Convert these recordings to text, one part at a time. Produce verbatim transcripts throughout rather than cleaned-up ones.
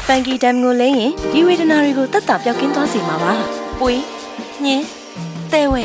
Funky Dam ကိုလဲရင်ဒီဝေဒနာတွေကိုတတ်တာပြောက်ကင်းသွားစေမှာပါ။ပွေးညင်းတဲဝဲ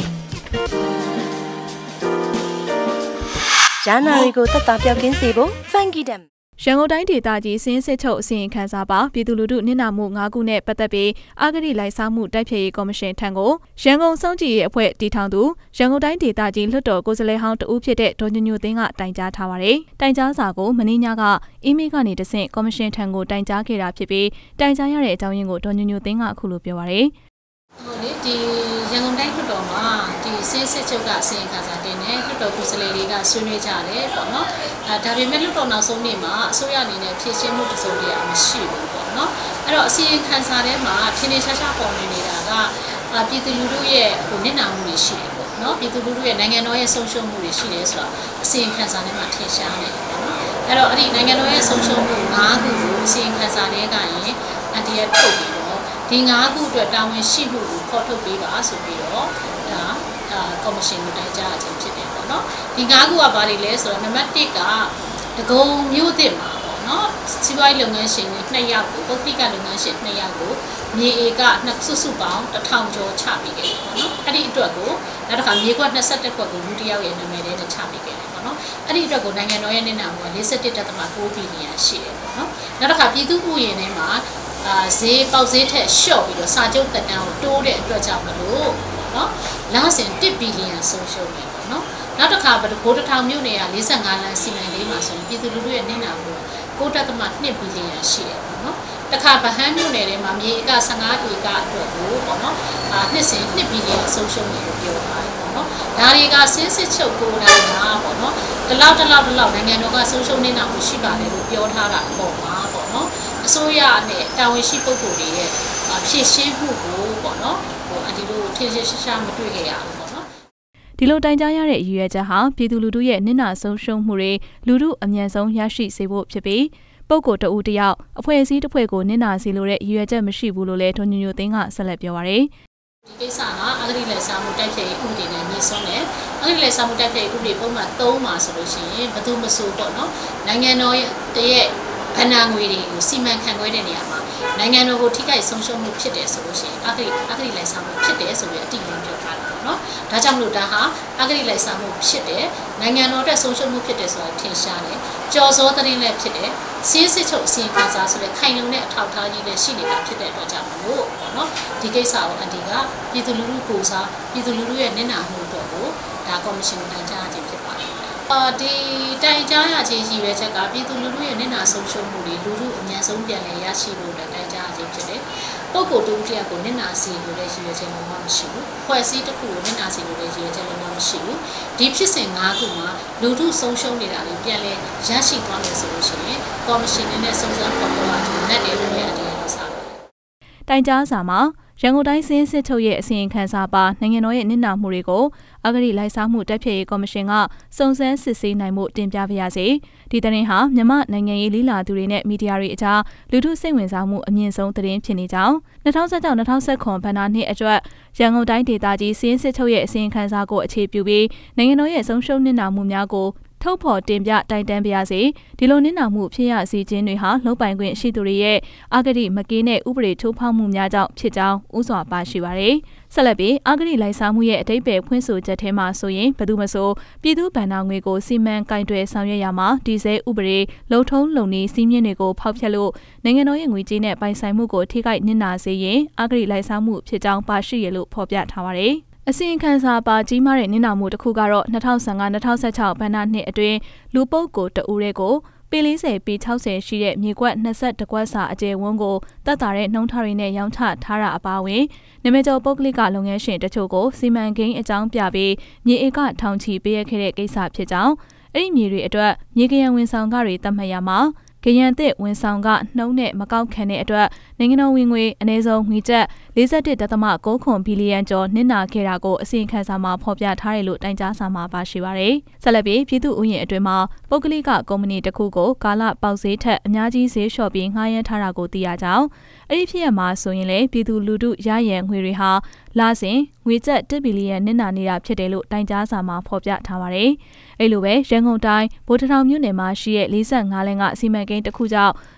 ဂျာနာတွေကိုတတ်တာပြောက်ကင်းစေဖို့ Funky Dam ရန်ကုန်တိုင်းဒေသကြီးစင်းစစ်ချုပ်အစီရင်ခံစာပါပြည်သူလူထုနစ်နာမှု၅ခုနဲ့ပတ်သက်ပြီးအာဂတိလိုက်စားမှုတိုက်ဖျက်ရေးကော်မရှင်ထံကိုရန်ကုန်စောင့်ကြည့်ရေးအဖွဲ့တည်ထောင်သူရန်ကုန်တိုင်းဒေသကြီးလွှတ်တော်ကိုယ်စားလှယ်ဟောင်းတဦးဖြစ်တဲ့ဒေါ်ညိုညိုသိန်းကတိုင်ကြားထားပါတယ်။တိုင်ကြားစာကိုမင်းညကအီးမေးလ်ကနေတဆင့်ကော်မရှင်ထံကိုတိုင်ကြားခဲ့တာဖြစ်ပြီးတိုင်ကြားရတဲ့အကြောင်းရင်းကိုဒေါ်ညိုညိုသိန်းကအခုလိုပြောပါတယ်။ဟုတ်လေဒီရန်ကုန်တိုင်းလွှတ်တော်မှာဒီစင်းစစ်ချုပ်ကအစီရင်ခံစာတင်နေလွှတ်တော်ကိုယ်စားလှယ်တွေကဆွေးနွေးကြတယ်ပေါ့နော်အဲဒါပေမဲ့လွှတ်တော်နောက်ဆုံးနေ့မှာအစိုးရအနေနဲ့ဖြည့်ရှင်းမှုတစုံတရာမရှိဘူးပေါ့နော်အဲ့တော့အစီရင်ခံစာထဲမှာထင်းထင်းရှားရှားပေါ်နေနေတာကပြည်သူလူထုရဲ့ဟိုနစ်နာမှုတွေရှိတယ်ပေါ့နော်ပြည်သူလူထုရဲ့နိုင်ငံတော်ရဲ့ဆုံးရှုံးမှုတွေရှိတယ်ဆိုတော့အစီရင်ခံစာထဲမှာထင်ရှားနေတယ်ပေါ့နော်အဲ့တော့အဲ့ဒီနိုင်ငံတော်ရဲ့ဆုံးရှုံးမှု၅ခုကိုအစီရင်ခံစာထဲကရင်အတရထုတ်ပြီးဒီ၅ခုအတွက်တာဝန်ရှိမှုကိုဖော်ထုတ်ပေးပါဆိုပြီးတော့ဒါကော်မရှင်ကိုတိုင်ကြားခြင်းဖြစ်တယ်ပေါ့နော်ဒီ၅ခုကဘာတွေလဲဆိုတော့နံပါတ်၁ကဒဂုံမြို့သစ်မှာပေါ့နော်စီးပွားရေးလုပ်ငန်းရှင်တွေနှစ်ယောက်ကိုပုဂ္ဂလိကလုပ်ငန်းရှင်နှစ်ယောက်ကိုမြေဧကနှစ်စုစုပေါင်းတစ်ထောင်ကျော်ချပေးခဲ့တယ်ပေါ့နော်အဲ့ဒီအတွက်ကိုနောက်တစ်ခါမြေကွက်၂၁ခွက်ကိုလူတစ်ယောက်ရဲ့နာမည်နဲ့ချပေးခဲ့တယ်ပေါ့နော်အဲ့ဒီအတွက်ကိုနိုင်ငံတော်ရဲ့နစ်နာမှုက၄၁.၉ဘီလီယံရှိတယ်ပေါ့နော်နောက်တစ်ခါပြည်သူ့ဥယျာဉ်ထဲမှာအာဈေးပေါက်ဈေးထက်လျှော့ပြီးတော့စာချုပ်တက်တန်းကိုတိုးတဲ့အတွက်ကြောင့်မလို့เนาะလမ်းစဉ်၁ဘီလီယံဆုံးရှုံးတယ်ပေါ့နော်နောက်တစ်ခါဘိုးတစ်ထောင်မြို့နယ်က၄၅လမ်းစီမံကိန်းမှာဆိုရင်ပြည်သူလူထုရဲ့နစ်နာမှု၉.၂ဘီလီယံရှိတယ်ပေါ့နော်တခါဗဟန်းမြို့နယ်ထဲမှာမြေဧက၁၅ဧကအတွက်ကိုပေါ့နော်အာနှစ်စဉ်၂ဘီလီယံဆုံးရှုံးတယ်လို့ပြောပါတယ်ပေါ့နော်ဒါတွေကစင်းစစ်ချုပ်ကိုယ်တိုင်ကပေါ့နော်ဒီလောက်ဒီလောက်ဒီလောက်နိုင်ငံတော်ကဆုံးရှုံးနစ်နာမှုရှိပါတယ်လို့ပြောထားတာပေါ့ပါပေါ့နော်အစိုးရနဲ့တာဝန်ရှိပုဂ္ဂိုလ်တွေရဲ့ဖြည့်ရှင်းမှုကိုပေါ့နော်ဟိုအဒီလိုထင်ရှားရှားမတွေ့ခဲ့ရဘူးပေါ့နော်ဒီလိုတိုင်ကြားရတဲ့အယူအဆဟာပြည်သူလူထုရဲ့နစ်နာဆုံးရှုံးမှုတွေလူထုအမြန်ဆုံးရရှိစေဖို့ဖြစ်ပြီးပုဂ္ဂိုလ်တဦးတယောက်အဖွဲ့အစည်းတစ်ဖွဲ့ကိုနစ်နာစေလိုတဲ့အယူအဆမရှိဘူးလို့လည်းဒေါ်ညိုညိုသိန်းကဆက်လက်ပြောပါရယ်ဒီကိစ္စကအဂတိလိုက်စားမှုတိုက်ဖျက်ရေးဥပဒေနဲ့ညီဆုံးတယ်အဂတိလိုက်စားမှုတိုက်ဖျက်ရေးဥပဒေပုံမှန်၃မှာဆိုလို့ရှိရင်ဘယ်သူမဆိုပေါ့နော်နိုင်ငံတော်ရဲ့တရဲ့ဗဏ္ဍာငွေတွေကိုစီမံခန့်ခွဲတဲ့နေရာမှာနိုင်ငံတော်ကိုထိခိုက်ဆုံးရှုံးမှုဖြစ်တယ်ဆိုလို့ရှိရင်အဂတိအဂတိလိုက်စားမှုဖြစ်တယ်ဆိုပြီးအတိအကျပြောထားတယ်ပေါ့နော်ဒါကြောင့်မလို့ဒါဟာအဂတိလိုက်စားမှုဖြစ်တယ်နိုင်ငံတော်အတွက်ဆုံးရှုံးမှုဖြစ်တယ်ဆိုတာထင်ရှားတယ်ကြော်စောသတင်းလည်းဖြစ်တယ်စင်းစစ်ချုပ်အစီအခံစာဆိုတဲ့ခိုင်လုံတဲ့အထောက်အထားကြီးလည်းရှိနေတာဖြစ်တဲ့အတွက်ကြောင့်မလို့ပေါ့နော်ဒီကိစ္စကိုအန်တီကပြည်သူလူထုကိုစားပြည်သူလူထုရဲ့နစ်နာမှုအတွက်ကိုဒါကော်မရှင်ကိုတိုင်ကြားခြင်းဖြစ်ပါတယ်အာဒီတိုင်ကြားရခြင်းရှိပဲချက်ကပြည်သူလူထုရဲ့နစ်နာဆုံးရှုံးမှုတွေလူထုအများဆုံးပြန်လည်ရရှိဖို့တိုင်ကြားရခြင်းဖြစ်တယ်။ပုဂ္ဂိုလ်တူတယောက်ကိုနစ်နာစေလို့လည်းရည်ရွယ်ချက်လုံးဝမရှိဘူး။ဖွဲ့စည်းတစ်ခုကိုနစ်နာစေလို့လည်းရည်ရွယ်ချက်လုံးဝမရှိဘူး။ဒီဖြစ်စဉ်၅ခုမှာလူထုဆုံးရှုံးနေတာတွေပြန်လည်ရရှိသွားမယ်ဆိုလို့ရှိရင်ကော်မရှင်နဲ့စုံစမ်းဖော်ထုတ်ရခြင်းနဲ့တယ်လို့လည်းအတရားလို့စားပါတယ်။တိုင်ကြားစာမှာရန်ကုန်တိုင်းစင်းစစ်ချုပ်ရဲ့အစီရင်ခံစာပါနိုင်ငံတော်ရဲ့နစ်နာမှုတွေကိုအဂတိလိုက်စားမှုတိုက်ဖျက်ရေးကော်မရှင်ကစုံစမ်းစစ်ဆေးနိုင်မှုတင်ပြပါရစေ။ဒီသတင်းဟာမြန်မာနိုင်ငံရေးလေးလာသူတွေနဲ့မီဒီယာတွေအကြားလူထုစိတ်ဝင်စားမှုအမြင့်ဆုံးသတင်းဖြစ်နေကြောင်း၂၀၁၆ ၂၀၁၇ဘဏ္ဍာနှစ်အတွက်ရန်ကုန်တိုင်းဒေသကြီးစင်းစစ်ချုပ်ရဲ့အစီရင်ခံစာကိုအခြေပြုပြီးနိုင်ငံတော်ရဲ့ဆုံးရှုံးနစ်နာမှုများကိုထုတ်ဖော်တင်ပြတိုင်တန်းပါရစေဒီလိုနစ်နာမှုဖြစ်ရစီခြင်းတွေဟာလုံပိုင်ခွင့်ရှိသူတွေရဲ့အဂတိမကင်းတဲ့ဥပဒေထိုးဖောက်မှုများကြောင့်ဖြစ်ကြောင်းဥစွာပါရှိပါရယ်ဆက်လက်ပြီးအဂတိလိုက်စားမှုရဲ့အတိတ်ပဲဖွင့်ဆိုချက်ထဲမှာဆိုရင်ဘယ်သူမဆိုပြည်သူ့ဗဏ္ဍာငွေကိုစီမံကင်တွယ်ဆောင်ရွက်ရမှာဒီဇယ်ဥပဒေလုံထုံးလုံနည်းစည်းမျဉ်းတွေကိုဖောက်ဖျက်လို့နိုင်ငံတော်ရဲ့ငွေကြေးနဲ့ပိုင်ဆိုင်မှုကိုထိခိုက်နစ်နာစေရင်အဂတိလိုက်စားမှုဖြစ်ကြောင်းပါရှိရလို့ဖော်ပြထားပါရယ်အစီရင်ခံစာပါကြီးမားတဲ့နစ်နာမှုတစ်ခုကတော့၂၀၁၅ ၂၀၁၆ဘဏ္ဍာနှစ်အတွင်းလူပုဂ္ဂိုလ်တဦးတွေကိုပေ၄၀ပေ၆၀ရှိတဲ့မြေကွက်၂၁ကွက်စာအကျယ်ဝန်းကိုတက်တာတဲ့နှုံးထားတွေနဲ့ရောင်းချထားတာအပါအဝင်နမကျော်ပုဂ္ဂလိကလုပ်ငန်းရှင်တချို့ကိုစီမံကိန်းအကြောင်းပြပြီးမြေဧကထောင်ချီပေးရခဲ့တဲ့ကိစ္စဖြစ်ကြောင်းအဲ့ဒီမြေတွေအတွက်မြေကရန်ဝန်ဆောင်ကတွေတတ်မှတ်ရမှာကရန်သစ်ဝန်ဆောင်ကနှုံးနဲ့မကောက်ခံတဲ့အတွက်နိုင်ငံတော်ဝင်ငွေအနည်းဆုံးငွေကျပ်၄၁.၉ ဘီလီယံကျော်နစ်နာခဲ့တာကိုအစီရင်ခံစာမှာဖော်ပြထားတယ်လို့တိုင်ကြားစာမှာပါရှိပါရယ်။ဆက်လက်ပြီးပြည်သူ့ဥယျာဉ်အတွင်းမှာပုဂ္ဂလိကကုမ္ပဏီတစ်ခုကိုကာလပေါက်ဈေးထက်အများကြီးဈေးလျှော့ပြီးငှားရမ်းထားတာကိုသိရကြောင်းအဲ့ဒီဖြစ်ရမှာဆိုရင်လေပြည်သူလူထုရရန်ငွေတွေဟာလာစဉ်ငွေကျပ်၁ဘီလီယံနစ်နာနေတာဖြစ်တယ်လို့တိုင်ကြားစာမှာဖော်ပြထားပါရယ်။အဲ့လိုပဲရန်ကုန်တိုင်းဗိုလ်တထောင်မြို့နယ်မှာရှိတဲ့၄၅လမ်းကစီမံကိန်းတစ်ခုကြောင့်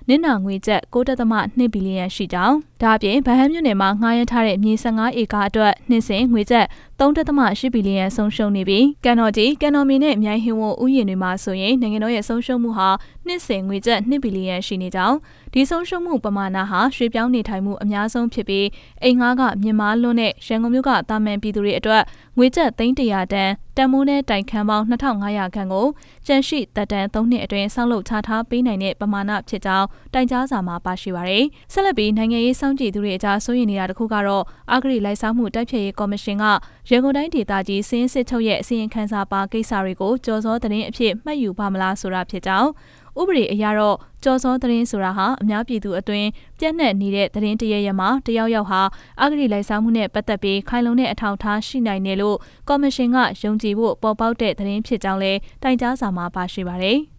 နစ်နာငွေကျပ်၉.၂ဘီလီယံရှိကြောင်းဒါအပြင်ဗဟန်းမြို့နယ်မှာငှားရမ်းထားတဲ့မြေ၁၅ဧကအတွက်နှစ်စဉ်ငွေကျပ်၃.၈ဘီလီယံဆုံးရှုံးနေပြီးကန်တော်ကြီးကန်တော်မီနဲ့မြိုင်ဟင်ဝုံဥယျာဉ်တွေမှာဆိုရင်နိုင်ငံတော်ရဲ့ဆုံးရှုံးမှုဟာနှစ်စဉ်ငွေကျပ်၂ဘီလီယံရှိနေကြောင်းဒီဆုံးရှုံးမှုပမာဏဟာရွှေပြောင်းနေထိုင်မှုအများဆုံးဖြစ်ပြီးအိမ်ငှားကမြင့်မားလွန်းတဲ့ရန်ကုန်မြို့ကတာမန်ပြည်သူတွေအတွက်ငွေကျပ်သိန်း၁၀၀တန်တန်မိုးနဲ့တိုင်ခန်းပေါင်း၂၅၀၀ခန့်ကိုကျန်ရှိတပ်တန်း၃နှစ်အတွင်းဆောက်လုပ်ချထားပေးနိုင်တဲ့ပမာဏဖြစ်ကြောင်းတိုင်ကြားစာမှာပါရှိပါရယ်ဆက်လက်ပြီးနိုင်ငံရေးစောင့်ကြည့်သူတွေအကြားစိုးရိမ်နေတာတစ်ခုကတော့အဂတိလိုက်စားမှုတိုက်ဖျက်ရေးကော်မရှင်ကရန်ကုန်တိုင်းဒေသကြီးစင်းစစ်ချုပ်ရဲ့အစီရင်ခံစာပါကိစ္စတွေကိုကြော်စောသတင်းအဖြစ်မှတ်ယူပါမလားဆိုတာဖြစ်ကြောင်းဥပဒေအရတော့ကြော်စောသတင်းဆိုတာဟာအများပြည်သူအတွင်းပြန့်နှံ့နေတဲ့သတင်းတရရမှာတယောက်ယောက်ဟာအဂတိလိုက်စားမှုနဲ့ပတ်သက်ပြီးခိုင်လုံတဲ့အထောက်အထားရှိနိုင်တယ်လို့ကော်မရှင်ကယုံကြည်ဖို့ပေါ်ပေါက်တဲ့သတင်းဖြစ်ကြောင်းလဲတိုင်ကြားစာမှာပါရှိပါတယ်။